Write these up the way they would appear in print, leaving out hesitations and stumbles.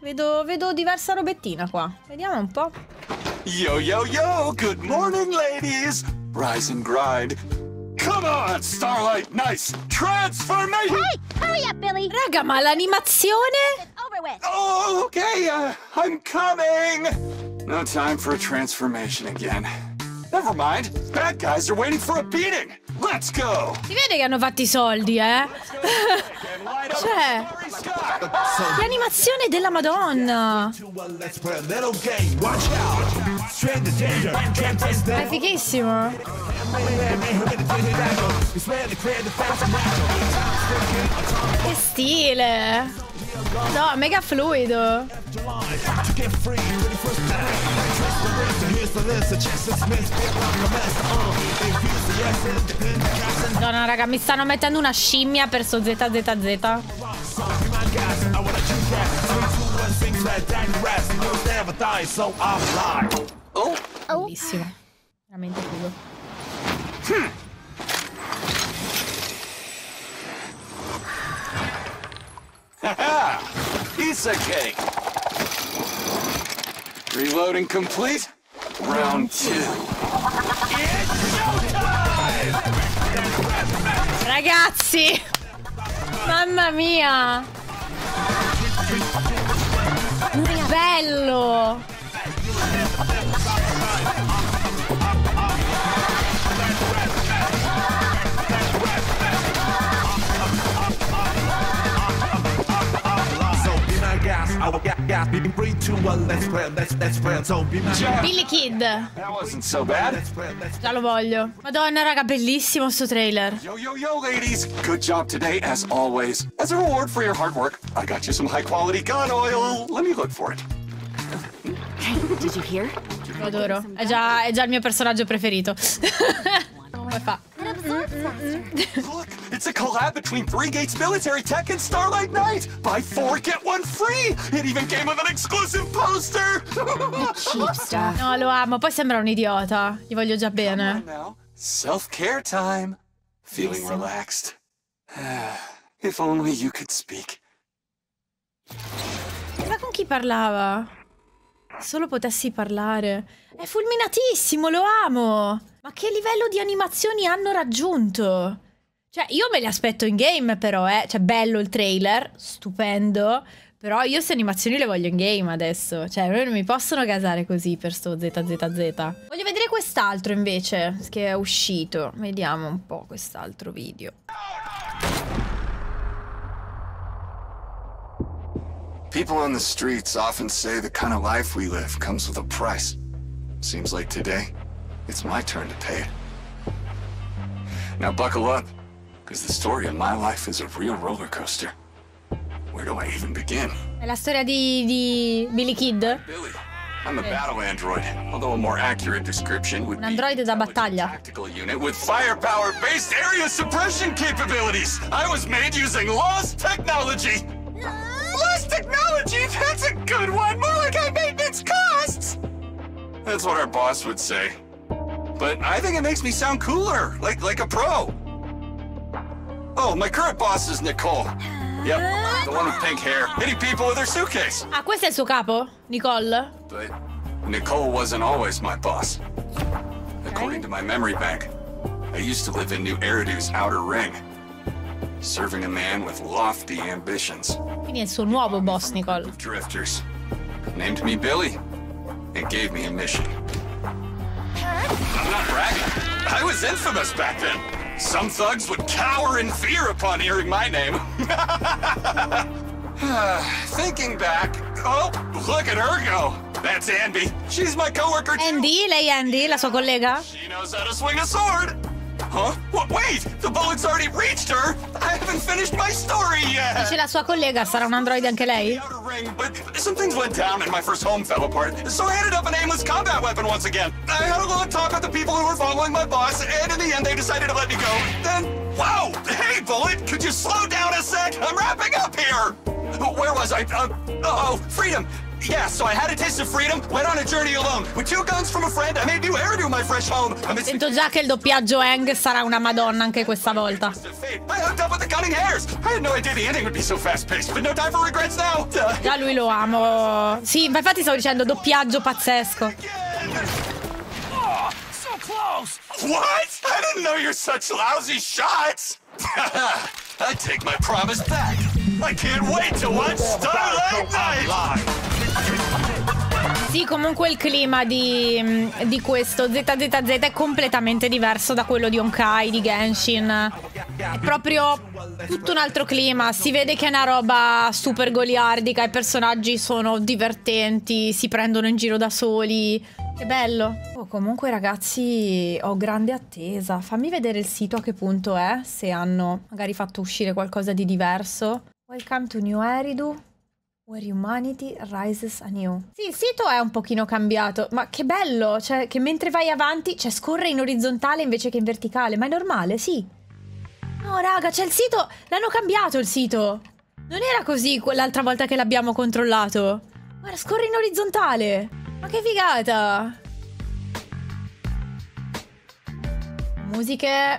Vedo diversa robettina qua. Vediamo un po'. Yo, yo, yo! Good morning, ladies! Rise and grind. Come on, Starlight! Nice! Transformation! Hey! Hurry up, Billy! Raga, ma l'animazione? It's over with! Oh, okay, I'm coming! No time for a transformation again. Never mind. Bad guys are waiting for a beating. Let's go! Si vede che hanno fatto i soldi, eh? Cioè, l'animazione della Madonna! È fighissimo! Che stile! No, mega fluido! Madonna, raga, mi stanno mettendo una scimmia per sto ZZZ. Oh! Bellissimo. Veramente figo. Haha! Pizza cake! Reloading complete. Round 2. It's showtime! Ragazzi! Mamma mia! Bello! Billy Kid. That wasn't so bad. Già lo voglio. Madonna, raga, bellissimo sto trailer. Yo, yo, yo, ladies. Good job today, as always. As a reward for your hard work, I got you some high-quality gun oil. Let me look for it. Hey, did you hear? Lo adoro. È già il mio personaggio preferito. Come fa? Look, it's a collab between Three Gates Military Tech and Starlight Knight. Buy 4, get 1 free. It even came with an exclusive poster. Cheap stuff. No, lo amo. Poi sembra un idiota. Gli voglio già bene. Now, self-care time. Feeling relaxed. If only you could speak. Ma con chi parlava? Solo potessi parlare. È fulminatissimo, lo amo. Ma che livello di animazioni hanno raggiunto? Cioè, io me le aspetto in game però, Cioè, bello il trailer, stupendo. Però io queste animazioni le voglio in game adesso. Cioè, non mi possono gasare così per sto ZZZ. Voglio vedere quest'altro invece, che è uscito. Vediamo un po' quest'altro video. People on the streets often say the kind of life we live comes with a price. Seems like today, it's my turn to pay it. Now buckle up, because the story of my life is a real roller coaster. Where do I even begin? È la storia di Billy Kid? Billy, I'm a battle android, although a more accurate description would Un androide da be battaglia. tactical unit with firepower-based area suppression capabilities. I was made using lost technology. Lost technology? That's a good one. More like high maintenance costs. That's what our boss would say. But I think it makes me sound cooler, like a pro. Oh, my current boss is Nicole. Yep, the one with pink hair, hitting people with her suitcase. Ah, questo è il suo capo? Nicole? But Nicole wasn't always my boss. According to my memory bank, I used to live in New Eridu's outer ring, serving a man with lofty ambitions. Quindi è il suo nuovo boss, Nicole. Drifters named me Billy and gave me a mission. I'm not bragging. I was infamous back then. Some thugs would cower in fear upon hearing my name. Thinking back, oh, look at her go. That's Andy. She's my coworker too. Andy? Lei Andy, la sua collega? She knows how to swing a sword. Huh? Wait, the bullet's already reached her. I haven't finished my story yet. Dice la sua collega, sarà un androide anche lei? Outer ring, but some things went down and my first home fell apart. So I ended up an aimless combat weapon once again. I had a long talk with the people who were following my boss, and in the end they decided to let me go. Then, whoa! Hey, Bullet, could you slow down a sec? I'm wrapping up here! Where was I? Oh, freedom! Yeah, so I had a taste of freedom, went on a journey alone. With 2 guns from a friend, I made new hairdo my fresh home. Sento già che il doppiaggio Aang sarà una madonna anche questa volta. I hooked up with the cunning hairs. I had no idea the ending would be so fast-paced, but no time for regrets now. Già lui lo amo. Sì, ma infatti stavo dicendo doppiaggio pazzesco. Oh, so close. What? I didn't know you're such lousy shots. I take my promise back. I can't wait to watch Starlight Night. Sì, comunque il clima di questo ZZZ è completamente diverso da quello di Honkai, di Genshin. È proprio tutto un altro clima. Si vede che è una roba super goliardica. I personaggi sono divertenti, si prendono in giro da soli. Che bello. Oh, comunque ragazzi, ho grande attesa. Fammi vedere il sito a che punto è, se hanno magari fatto uscire qualcosa di diverso. Welcome to New Eridu, where humanity rises anew. Sì, il sito è un pochino cambiato, ma che bello, cioè che mentre vai avanti, cioè scorre in orizzontale invece che in verticale, ma è normale, sì. No raga, c'è il sito, l'hanno cambiato il sito. Non era così l'altra volta che l'abbiamo controllato. Guarda, scorre in orizzontale. Ma che figata. Musiche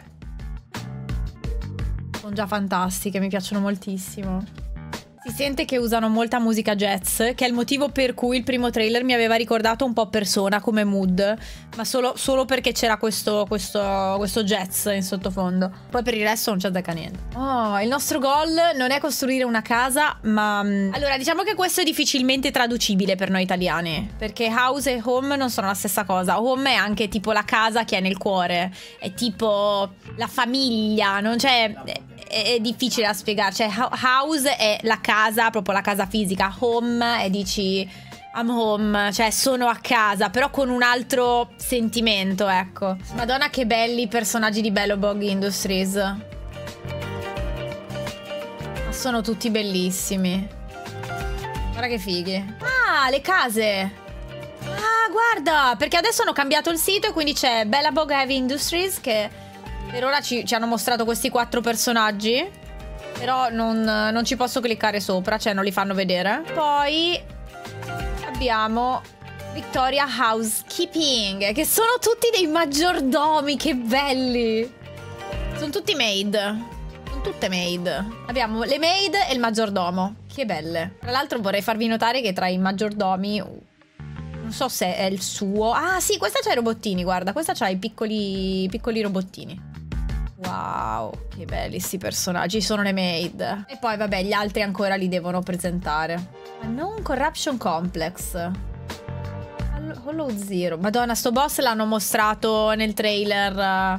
sono già fantastiche, mi piacciono moltissimo. Si sente che usano molta musica jazz, che è il motivo per cui il primo trailer mi aveva ricordato un po' Persona come mood, ma solo perché c'era questo jazz in sottofondo. Poi per il resto non c'è da niente. Oh, il nostro goal non è costruire una casa, ma... Allora, diciamo che questo è difficilmente traducibile per noi italiani, perché house e home non sono la stessa cosa. Home è anche tipo la casa che è nel cuore, è tipo la famiglia, non c'è... È difficile da spiegare, cioè house è la casa, proprio la casa fisica, home e dici I'm home, cioè sono a casa, però con un altro sentimento, ecco. Madonna che belli i personaggi di Belobog Industries. Ma sono tutti bellissimi. Guarda che fighi. Ah, le case. Ah, guarda, perché adesso hanno cambiato il sito e quindi c'è Belobog Heavy Industries che... Per ora ci hanno mostrato questi 4 personaggi, però non ci posso cliccare sopra, cioè non li fanno vedere. Poi abbiamo Victoria Housekeeping, che sono tutti dei maggiordomi, che belli. Sono tutti maid. Sono tutte maid. Abbiamo le maid e il maggiordomo, che belle. Tra l'altro vorrei farvi notare che tra i maggiordomi... Non so se è il suo... Ah sì, questa c'ha i robottini, guarda. Questa c'ha i piccoli robottini. Wow, che belli sti personaggi, sono le maid. E poi vabbè, gli altri ancora li devono presentare. Unknown Corruption Complex. Hollow Zero. Madonna, sto boss l'hanno mostrato nel trailer.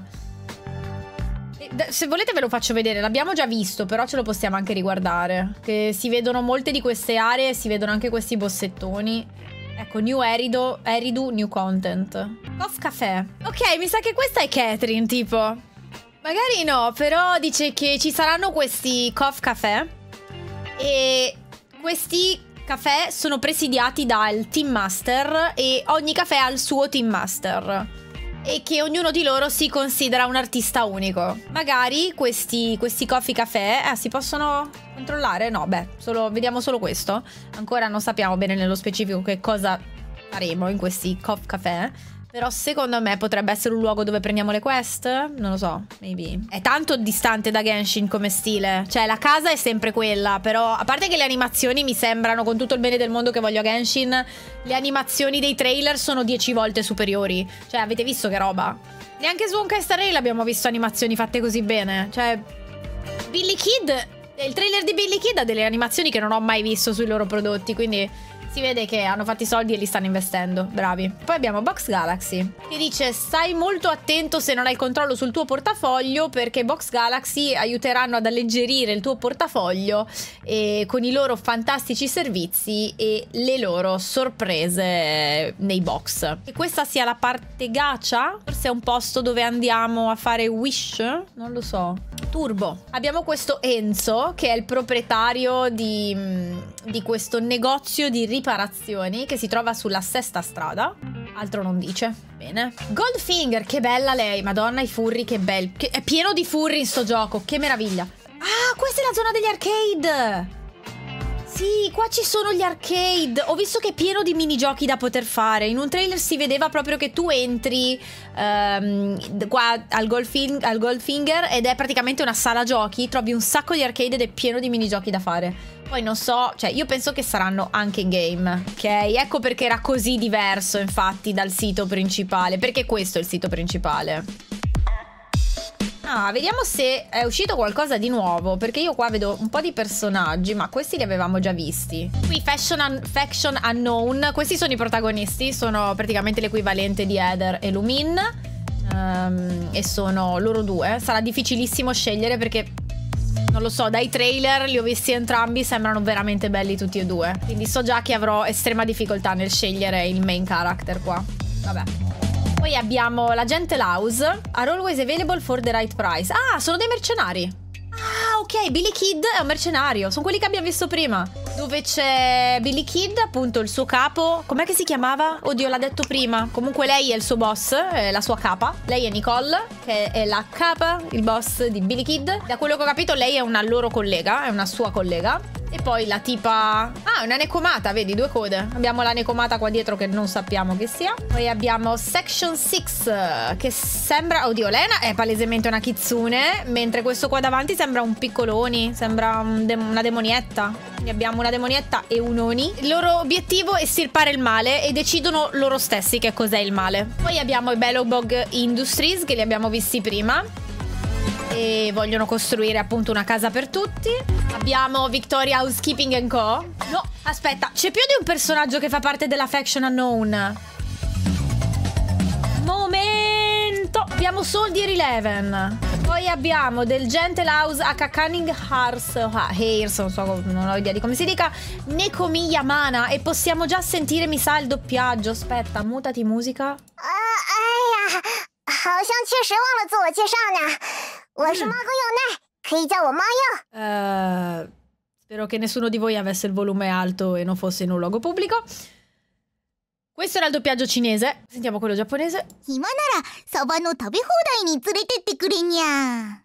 Se volete ve lo faccio vedere, l'abbiamo già visto, però ce lo possiamo anche riguardare. Che si vedono molte di queste aree, si vedono anche questi bossettoni. Ecco, New Eridu, New Content. Coffee Café. Ok, mi sa che questa è Catherine, tipo. Magari no, però dice che ci saranno questi Coffee Café e questi caffè sono presidiati dal Team Master e ogni caffè ha il suo Team Master e che ognuno di loro si considera un artista unico. Magari questi Coffee Café si possono controllare? No, beh, vediamo solo questo. Ancora non sappiamo bene nello specifico che cosa faremo in questi Coffee Café. Però secondo me potrebbe essere un luogo dove prendiamo le quest? Non lo so, maybe. È tanto distante da Genshin come stile. Cioè la casa è sempre quella, però a parte che le animazioni mi sembrano, con tutto il bene del mondo che voglio a Genshin, le animazioni dei trailer sono 10 volte superiori. Cioè avete visto che roba? Neanche su Honkai Star Rail abbiamo visto animazioni fatte così bene. Cioè Billy Kid, il trailer di Billy Kid ha delle animazioni che non ho mai visto sui loro prodotti, quindi... Si vede che hanno fatto i soldi e li stanno investendo, bravi. Poi abbiamo Box Galaxy, che dice stai molto attento se non hai il controllo sul tuo portafoglio, perché Box Galaxy aiuteranno ad alleggerire il tuo portafoglio con i loro fantastici servizi e le loro sorprese nei box. E questa sia la parte gacha? Forse è un posto dove andiamo a fare wish? Non lo so. Turbo. Abbiamo questo Enzo, che è il proprietario di questo negozio di riparazioni che si trova sulla 6ª strada. Altro non dice. Bene. Goldfinger, che bella lei. Madonna, i furry, che belli. È pieno di furry in sto gioco, che meraviglia. Ah, questa è la zona degli arcade. Sì, qua ci sono gli arcade. Ho visto che è pieno di minigiochi da poter fare. In un trailer si vedeva proprio che tu entri qua al Goldfinger ed è praticamente una sala giochi. Trovi un sacco di arcade ed è pieno di minigiochi da fare. Poi non so, cioè io penso che saranno anche in game, ok? Ecco perché era così diverso infatti dal sito principale. Perché questo è il sito principale. Ah, vediamo se è uscito qualcosa di nuovo, perché io qua vedo un po' di personaggi, ma questi li avevamo già visti. Qui Faction Unknown, questi sono i protagonisti, sono praticamente l'equivalente di Heather e Lumin, e sono loro due. Sarà difficilissimo scegliere perché, non lo so, dai trailer li ho visti entrambi, sembrano veramente belli tutti e due. Quindi so già che avrò estrema difficoltà nel scegliere il main character qua. Vabbè. Poi abbiamo l'agente Laus. Are always available for the right price. Ah, sono dei mercenari. Ah, ok, Billy Kid è un mercenario. Sono quelli che abbiamo visto prima. Dove c'è Billy Kid, appunto il suo capo. Com'è che si chiamava? Oddio, l'ha detto prima. Comunque lei è il suo boss, è la sua capa. Lei è Nicole, che è la capa, il boss di Billy Kid. Da quello che ho capito lei è una loro collega, è una sua collega. E poi la tipa... Ah, una necomata, vedi, due code. Abbiamo la necomata qua dietro che non sappiamo che sia. Poi abbiamo Section 6, che sembra... Oddio, lei è palesemente una kitsune, mentre questo qua davanti sembra un piccoloni, sembra una demonietta. Quindi abbiamo una demonietta e un oni. Il loro obiettivo è estirpare il male e decidono loro stessi che cos'è il male. Poi abbiamo i Bellowbog Industries, che li abbiamo visti prima. E vogliono costruire appunto una casa per tutti. Abbiamo Victoria Housekeeping & Co. No, aspetta, c'è più di un personaggio che fa parte della Faction Unknown. Momento. Abbiamo Soldier 11. Poi abbiamo del Gentle House H. Cunning Hairs, non so, non ho idea di come si dica, Nekomi Yamana. E possiamo già sentire, mi sa, il doppiaggio. Aspetta, mutati musica. 好像确实忘了自我介绍呢。我是猫公有奈，可以叫我猫鼬。 Spero che nessuno di voi avesse il volume alto e non fosse in un luogo pubblico. Questo era il doppiaggio cinese. Sentiamo quello giapponese. 今ならサバの食べ放題に連れてってくれにゃ。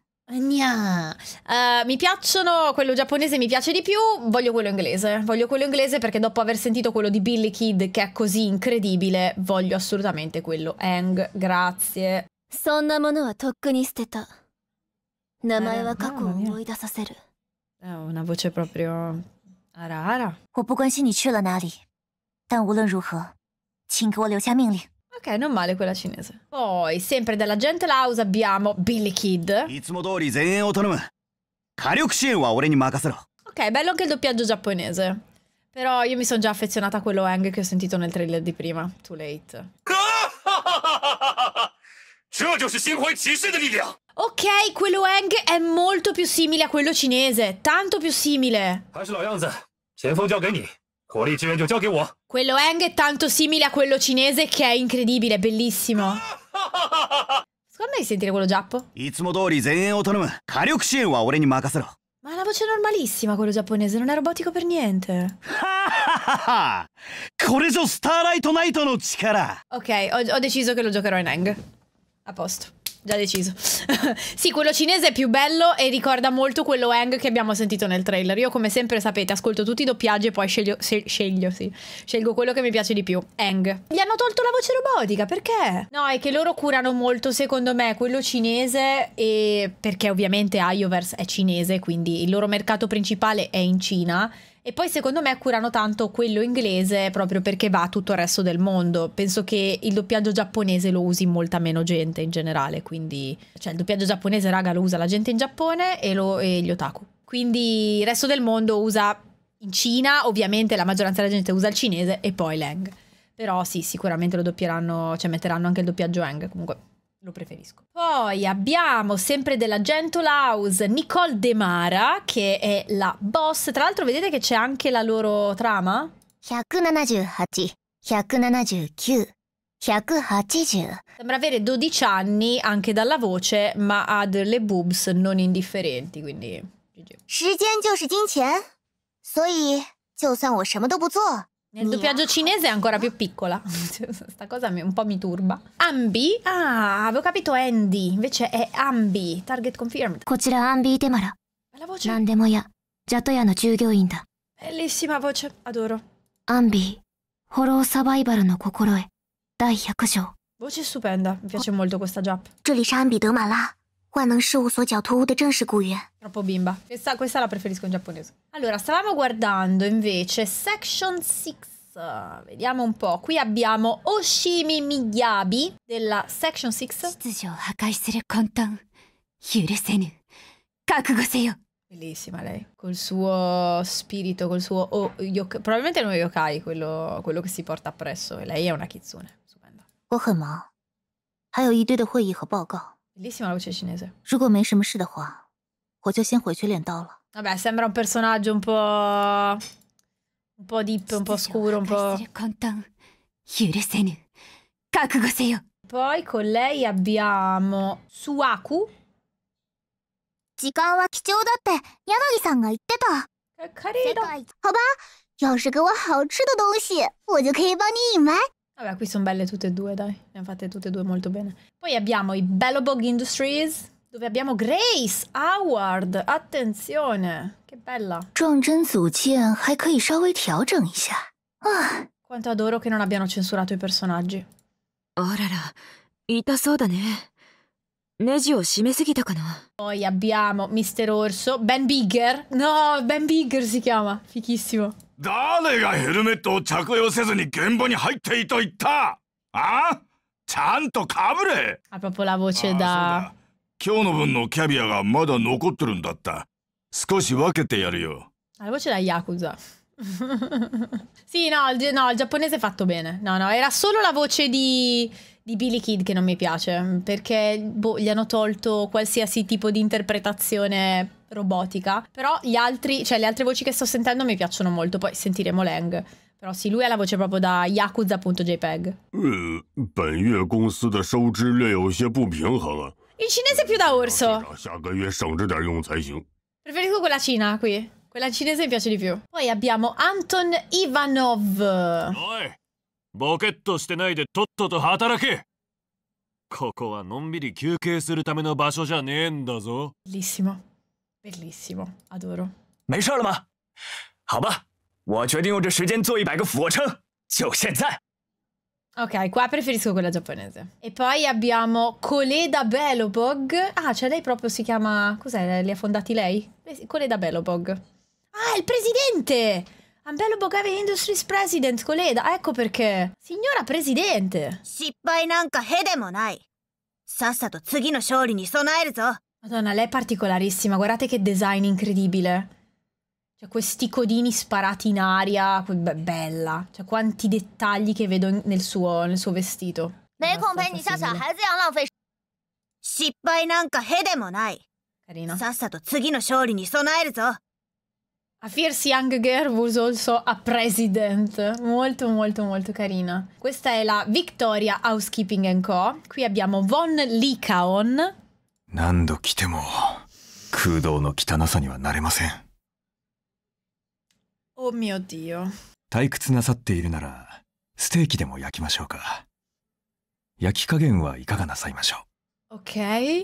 Mi piacciono, quello giapponese mi piace di più, voglio quello inglese perché dopo aver sentito quello di Billy Kid che è così incredibile, voglio assolutamente quello. Eng, grazie. そんなものはとっくに捨てた。名前は過去を思い出させる。 Una voce proprio ara. 我不关心你去了哪里，但无论如何，请给我留下命令。 Ok, non male quella cinese. Poi, sempre della Gentle House abbiamo Billy Kid. Ok, bello anche il doppiaggio giapponese. Però io mi sono già affezionata a quello Eng che ho sentito nel trailer di prima. Too late. Ok, quello Eng è molto più simile a quello cinese. Tanto più simile. Quello Eng è tanto simile a quello cinese che è incredibile, bellissimo. Secondo me di sentire quello giappo. Ma è una voce normalissima quello giapponese, non è robotico per niente. Ok, ho deciso che lo giocherò in Eng. A posto. Già deciso. Sì, quello cinese è più bello e ricorda molto quello Eng che abbiamo sentito nel trailer. Io, come sempre sapete, ascolto tutti i doppiaggi e poi scelgo quello che mi piace di più. Eng. Gli hanno tolto la voce robotica, perché? No, è che loro curano molto, secondo me, quello cinese, e perché ovviamente Ayoverse è cinese, quindi il loro mercato principale è in Cina. E poi secondo me curano tanto quello inglese proprio perché va a tutto il resto del mondo. Penso che il doppiaggio giapponese lo usi molta meno gente in generale, quindi... Cioè il doppiaggio giapponese, raga, lo usa la gente in Giappone e gli otaku. Quindi il resto del mondo usa... In Cina, ovviamente, la maggioranza della gente usa il cinese e poi l'Eng. Però sì, sicuramente lo doppieranno, cioè metteranno anche il doppiaggio Eng, comunque... Lo preferisco. Poi abbiamo sempre della Gentle House Nicole Demara, che è la boss. Tra l'altro vedete che c'è anche la loro trama? 178, 179, 180. Sembra avere 12 anni anche dalla voce, ma ha delle boobs non indifferenti, quindi GG. 时间就是金钱，所以就算我什么都不做。 Nel doppiaggio cinese è ancora più piccola. Sta cosa un po' mi turba. Ambi? Ah, avevo capito Andy. Invece è Ambi. Target confirmed. こちらアンビーデマラ。 La voce? 何でも屋、ジャト屋の従業員だ。 Bellissima voce, adoro. Ambi, Horror Survival no Kokoro e, Dai 100章. Voce stupenda, mi piace molto questa Jap. 这里是安比德马拉，万能事务所狡兔屋的正式雇员。 Troppo bimba. Questa la preferisco in giapponese. Allora, stavamo guardando invece Section 6. Vediamo un po'. Qui abbiamo Oshimi Miyabi della Section 6. 秩序を破壊する混沌。許せぬ。覚悟せよ。 Bellissima lei, col suo spirito, col suo... probabilmente non è yokai, quello che si porta appresso. E lei è una kitsune. Stupenda. 我很忙，还有一堆的会议和报告。 Bellissima la voce cinese. 如果没什么事的话，我就先回去练刀了。 Vabbè, sembra un personaggio un po' deep, un po' scuro, un po'... Poi con lei abbiamo Suaku. 時間は貴重だって柳さんが言ってた。 Carino. 好吧，要是给我好吃的东西，我就可以帮你隐瞒。 Vabbè, qui sono belle tutte e due, dai. Le hanno fatte tutte e due molto bene. Poi abbiamo i Bellobog Industries, dove abbiamo Grace Howard. Attenzione, che bella. 撞针组件还可以稍微调整一下。啊， Quanto adoro che non abbiano censurato i personaggi. あらら、痛そうだね。ネジを締めすぎたかな。 Poi abbiamo Mr. Orso, Ben Bigger. No, Ben Bigger si chiama. Fichissimo. 誰がヘルメットを着用せずに現場に入っていいと言った？あ？ちゃんとかぶれ。 Ha proprio la voce da... 今日の分のキャビアがまだ残ってるんだった。少し分けてやるよ。 Ha la voce da Yakuza. Sì, no, il giapponese è fatto bene. No, era solo la voce di Billy Kid che non mi piace, perché gli hanno tolto qualsiasi tipo di interpretazione robotica. Però le altre voci che sto sentendo mi piacciono molto. Poi sentiremo Lang. Però sì, lui ha la voce proprio da Yakuza.jpg. 本月公司的收支略有些不平衡。 Il cinese è più da orso. 下个月省着点用才行。 Preferisco quella cina qui. Quella cinese mi piace di più. Poi abbiamo Anton Ivanov. おい、ボケっとしてないでとっとと働け。ここはのんびり休憩するための場所じゃねえんだぞ。 Bellissimo. Bellissimo. Adoro. 没事了吗？好吧，我决定用这时间做100个俯卧撑，就现在。 Ok, qua preferisco quella giapponese. E poi abbiamo Koleda Bellobog. Ah, cioè lei proprio si chiama... Cos'è? Li ha fondati lei? Koleda Bellobog. Ah, il presidente! Bellobog Heavy Industries President, Koleda. Ecco perché. Signora presidente. 失敗なんかへでもない。さっさと次の勝利に備えるぞ。 Madonna, lei è particolarissima. Guardate che design incredibile. Cioè, questi codini sparati in aria. Bella. Cioè, quanti dettagli che vedo nel suo vestito. 没空陪你像小孩子一样浪费。失敗なんかへでもない。 Carina. さっさと次の勝利に備えるぞ。 A Fierce Young Girl was also a president. Molto, molto, molto carina. Questa è la Victoria Housekeeping & Co. Qui abbiamo Von Likaon. 何度来ても空洞の汚さにはなれません。 Oh mio Dio. 退屈なさっているならステーキでも焼きましょうか。焼き加減はいかがなさいましょう。 Ok.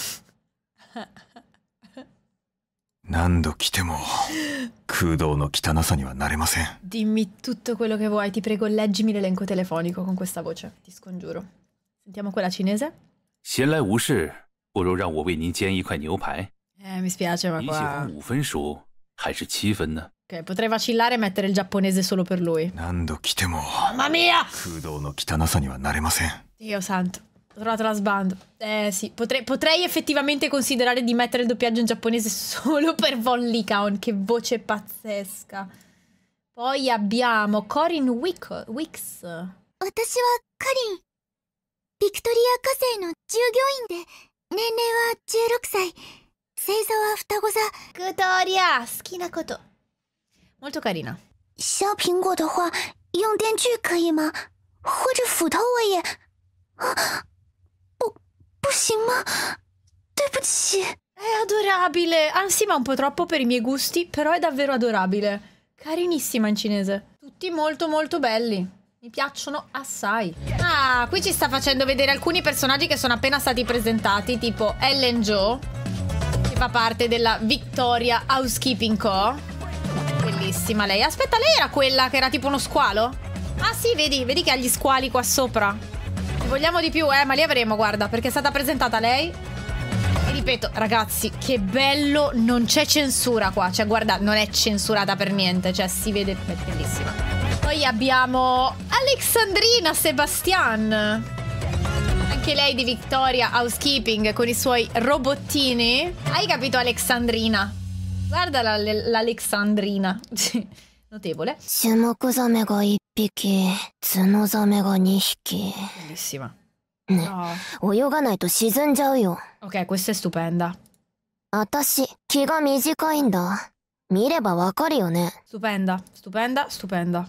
何度来ても空洞の汚さにはなれません。 Dimmi tutto quello che vuoi. Ti prego, leggimi l'elenco telefonico con questa voce. Ti scongiuro. Sentiamo quella cinese. 闲来无事，不如让我为您煎一块牛排。 Mi spiace, ma 你喜 qua... 欢5分熟还是7分呢？ Ok, potrei vacillare e mettere il giapponese solo per lui. 何度来ても Mamma mia! 空洞の汚さにはなれません。 Dio santo. Ho trovato la sbando. Sì, potrei effettivamente considerare di mettere il doppiaggio in giapponese solo per Von Likaon. Che voce pazzesca. Poi abbiamo Corin Wicks. 私はカリン。ビクトリア火星の従業員で、年齢は16歳。星座は双子座。 Victoria, schina koto. Molto carina. 削苹果的话，用电锯可以吗？或者斧头我也……不行吗？对不起。 È adorabile. Ah sì, ma un po' troppo per i miei gusti, però è davvero adorabile. Carinissima in cinese. Tutti molto molto belli. Mi piacciono assai. Ah, qui ci sta facendo vedere alcuni personaggi che sono appena stati presentati, tipo Ellen Joe, che fa parte della Victoria Housekeeping Co. Bellissima. bellissima lei. Aspetta, lei era quella che era tipo uno squalo? Ah sì, vedi che ha gli squali qua sopra. Ne vogliamo di più, ma li avremo, guarda, perché è stata presentata lei. E ripeto, ragazzi, che bello, non c'è censura qua. Cioè, guarda, non è censurata per niente. Cioè, si vede, è bellissima. Poi abbiamo Alexandrina Sebastian. Anche lei di Victoria Housekeeping con i suoi robottini. Hai capito, Alexandrina? Guarda l'Alexandrina. Notevole. Bellissima. Ok, questa è stupenda. Stupenda, stupenda, stupenda.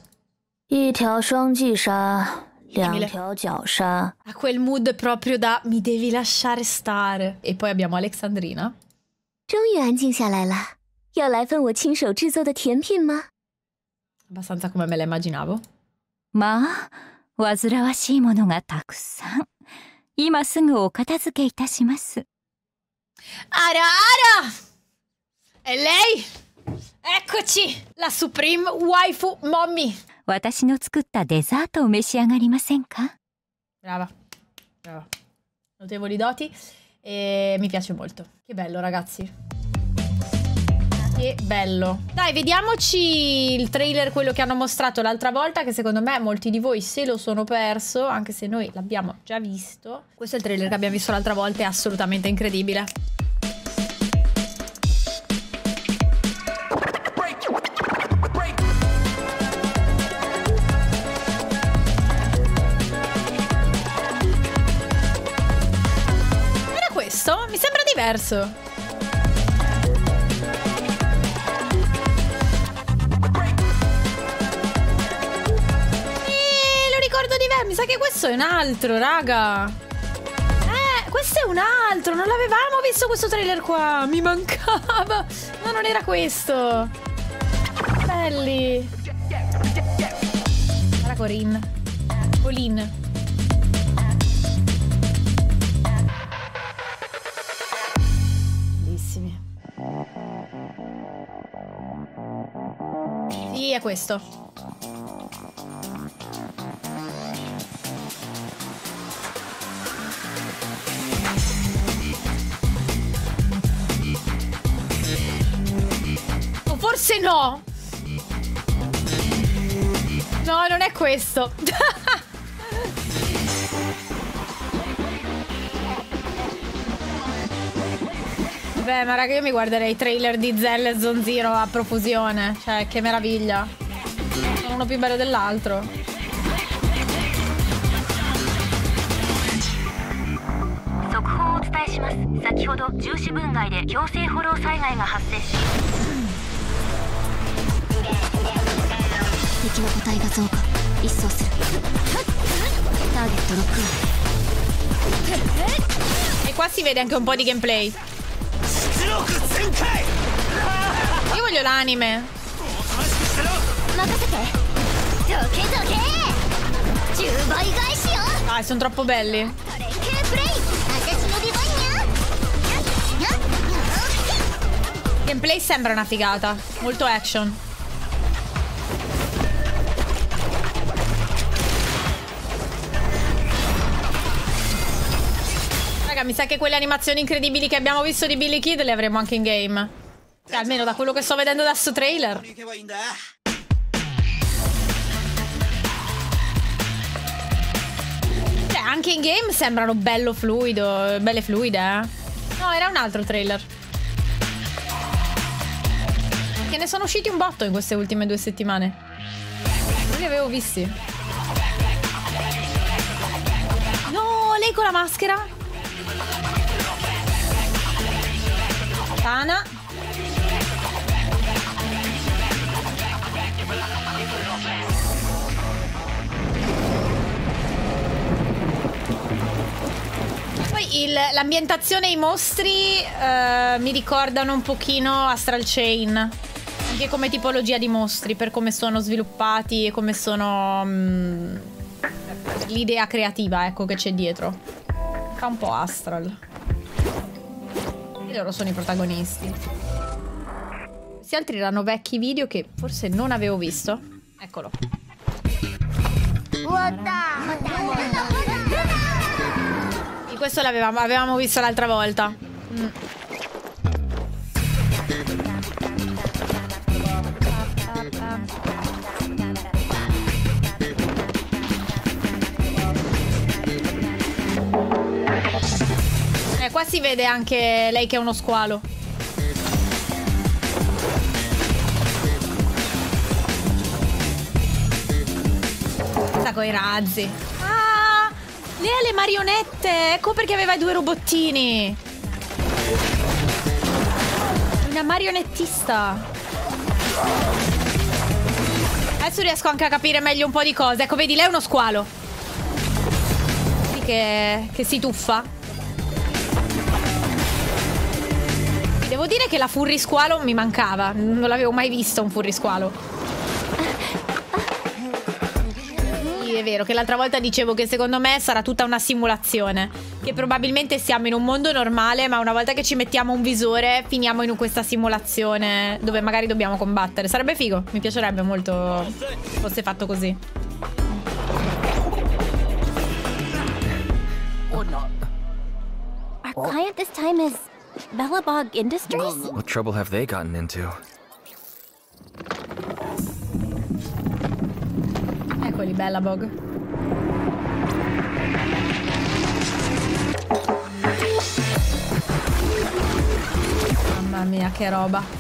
Ha quel mood proprio da mi devi lasciare stare. E poi abbiamo Alexandrina. 终于安静下来了，要来份我亲手制作的甜品吗？ Abbastanza come me la immaginavo. まあ、煩わしいものがたくさん。今すぐお片付けいたします。 Ara! E lei? Eccoci! La Supreme Waifu Mommy. 私の作ったデザートを召し上がりませんか？ Brava, brava. Notevoli doti. E mi piace molto. Che bello, ragazzi. Che bello. Dai, vediamoci il trailer, quello che hanno mostrato l'altra volta, che secondo me molti di voi se lo sono perso, anche se noi l'abbiamo già visto. Questo è il trailer che abbiamo visto l'altra volta, è assolutamente incredibile. Era questo? Mi sembra diverso. Mi sa che questo è un altro, raga. Questo è un altro. Non l'avevamo visto questo trailer qua. Mi mancava. No, non era questo. Belli. Guarda Corinne. Colin. Bellissimi. Sì, è questo. Forse no. No, non è questo. Beh, ma raga, io mi guarderei i trailer di Zell e Zone Zero a profusione. Cioè, che meraviglia. Sono uno più bello dell'altro. 先ほど重視分外で強制フォロー災害が発生し敵の個体が増加一掃するターゲットロックオン E qua si vede anche un po' di gameplay. Io voglio l'anime. Dai, sono troppo belli. Gameplay sembra una figata. Molto action. Raga, mi sa che quelle animazioni incredibili che abbiamo visto di Billy Kid le avremo anche in game. Cioè, almeno da quello che sto vedendo da sto trailer. Cioè, anche in game sembrano bello fluido. Belle fluide, eh. No, era un altro trailer. Che ne sono usciti un botto in queste ultime 2 settimane. Non li avevo visti. No, lei con la maschera. Tana. Poi l'ambientazione e i mostri mi ricordano un pochino Astral Chain. Anche come tipologia di mostri, per come sono sviluppati e come sono l'idea creativa, ecco, che c'è dietro. Fa un po' Astral. E loro sono i protagonisti. Questi altri erano vecchi video che forse non avevo visto. Eccolo. E questo avevamo visto l'altra volta. Qua si vede anche lei che è uno squalo. Sta coi razzi. Ah, lei ha le marionette. Ecco perché aveva i 2 robottini. Una marionettista. Adesso riesco anche a capire meglio un po' di cose. Ecco, vedi, lei è uno squalo. Vedi che si tuffa. Devo dire che la furry squalo mi mancava. Non l'avevo mai visto un furry squalo. Sì, è vero che l'altra volta dicevo che secondo me sarà tutta una simulazione. Che probabilmente siamo in un mondo normale, ma una volta che ci mettiamo un visore finiamo in questa simulazione dove magari dobbiamo combattere. Sarebbe figo. Mi piacerebbe molto se fosse fatto così. Our client this time is Bellabog Industries? What trouble have they gotten into? Eccoli, Bellabog. Mamma mia, che roba.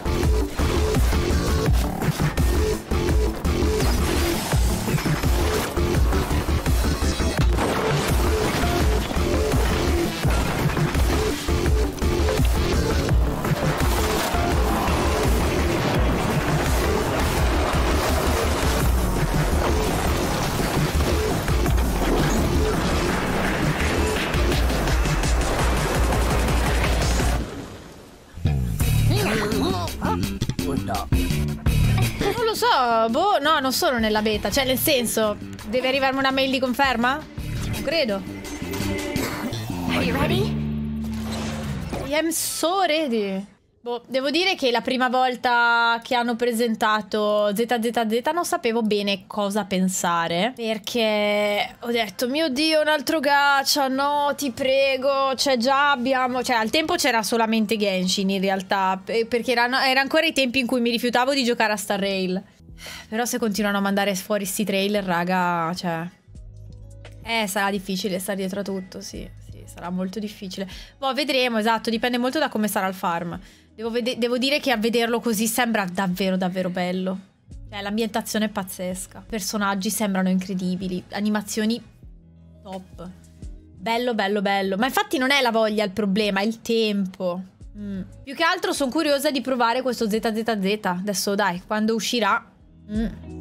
Non lo so, boh, no, non sono nella beta. Cioè, nel senso, deve arrivarmi una mail di conferma? Non credo. Are you ready? I am so ready. Boh, devo dire che la prima volta che hanno presentato ZZZ non sapevo bene cosa pensare, perché ho detto, mio Dio, un altro gacha, no, ti prego, cioè già abbiamo... Cioè, al tempo c'era solamente Genshin in realtà, perché era ancora i tempi in cui mi rifiutavo di giocare a Star Rail. Però se continuano a mandare fuori sti trailer, raga, cioè... sarà difficile stare dietro a tutto, sì, sarà molto difficile. Boh, vedremo, esatto, dipende molto da come sarà il farm. Devo dire che a vederlo così sembra davvero davvero bello. Cioè, l'ambientazione è pazzesca. I personaggi sembrano incredibili. Animazioni top. Bello, bello, bello. Ma infatti non è la voglia il problema, è il tempo. Più che altro sono curiosa di provare questo ZZZ. Adesso dai, quando uscirà...